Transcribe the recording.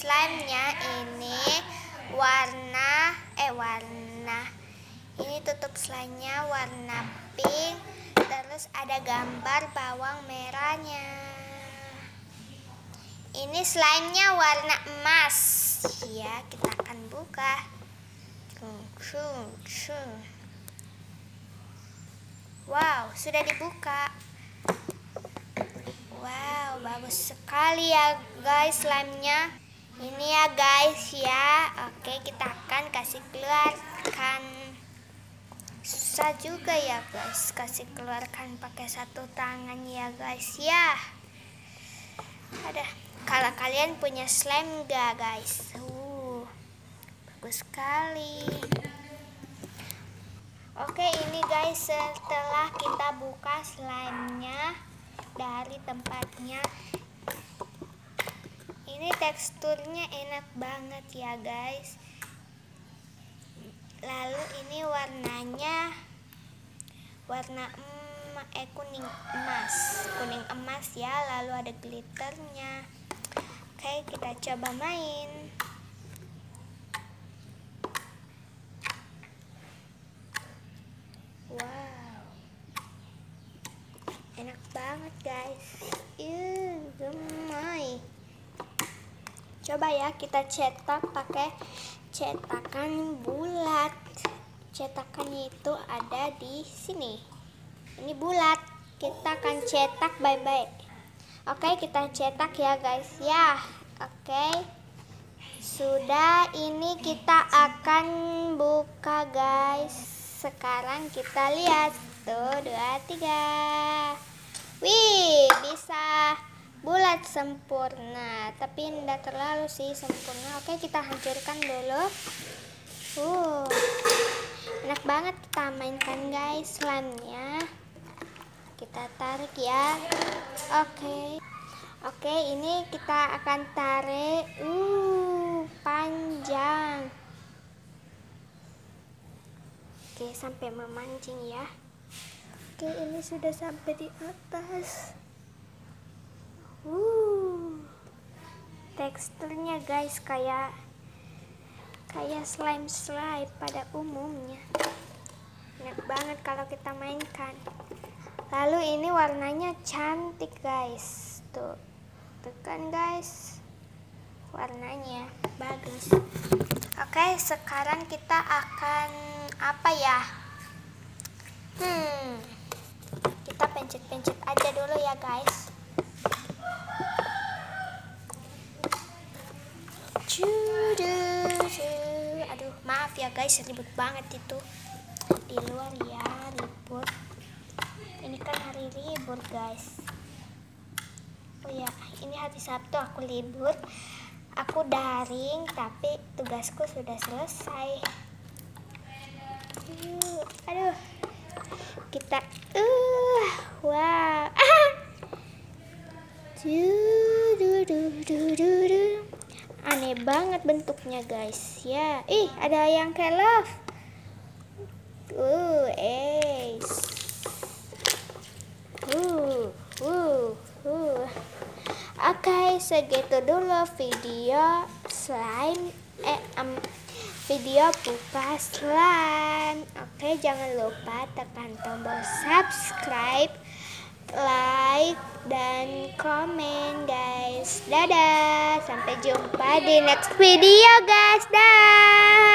slime-nya ini ini tutup slime-nya warna pink, terus ada gambar bawang merahnya. Ini slime-nya warna emas. Ya, kita akan buka. Wow, sudah dibuka. Wow, bagus sekali ya guys slime-nya. Ini ya guys ya. Oke, kita akan kasih keluarkan. Susah juga ya guys, kasih keluarkan pakai satu tangan ya guys ya. Ada. Kalau kalian punya slime enggak guys? Bagus sekali. Oke, ini guys setelah kita buka slime-nya dari tempatnya, ini teksturnya enak banget ya guys. Lalu ini warnanya kuning emas ya, lalu ada glitternya. Oke, kita coba main. Wow, enak banget guys. Gemoy. Coba ya kita cetak pakai cetakan bulat. Cetakannya itu ada di sini. Ini bulat. Kita akan cetak bye-bye. Oke, kita cetak ya guys ya. Oke. Sudah, ini kita akan buka guys. Sekarang kita lihat. 1, 2, 3. Wih, bisa bulat sempurna, tapi tidak terlalu sih sempurna. Oke, kita hancurkan dulu. Enak banget kita mainkan guys slime-nya. Kita tarik ya. Oke, ini kita akan tarik. Panjang. Oke, sampai memancing ya. Oke, ini sudah sampai di atas. Teksturnya guys kayak slime pada umumnya. Enak banget kalau kita mainkan. Lalu ini warnanya cantik guys. Tuh kan guys, warnanya bagus. Oke, sekarang kita akan apa ya? Kita pencet-pencet aja dulu ya guys. Aduh, maaf ya guys, ribut banget itu di luar ya, ribut. Ini kan hari libur guys. Oh ya, ini hari Sabtu aku libur. Aku daring, tapi tugasku sudah selesai. Aduh, kita wow. Aneh banget bentuknya guys ya. Ada yang kayak love. Oke, segitu dulu video slime video buka slime. Oke, jangan lupa tekan tombol subscribe, like, dan komen guys. Dadah, sampai jumpa di next video guys. Dah.